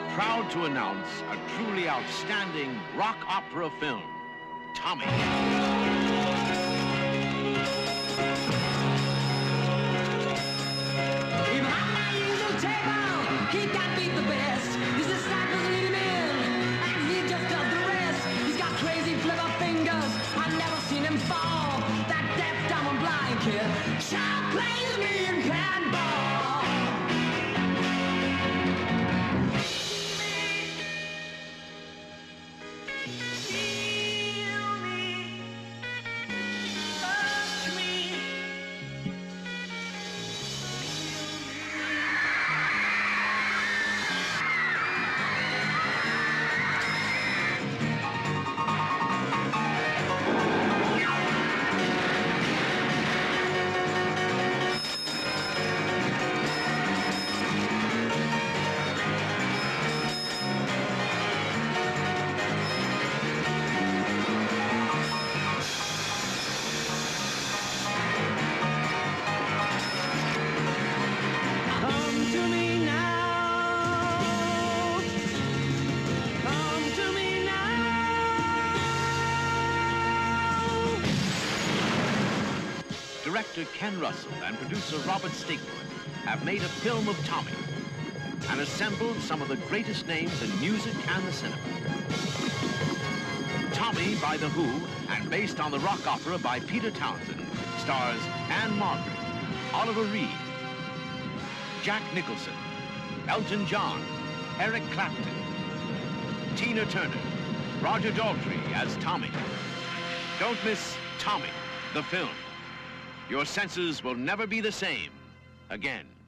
proud to announce a truly outstanding rock opera film, Tommy. Child plays me in handball. Feel me, touch me. Director Ken Russell and producer Robert Stigwood have made a film of Tommy and assembled some of the greatest names in music and the cinema. Tommy by The Who and based on the rock opera by Peter Townsend stars Anne Margaret, Oliver Reed, Jack Nicholson, Elton John, Eric Clapton, Tina Turner, Roger Daltrey as Tommy. Don't miss Tommy, the film. Your senses will never be the same again.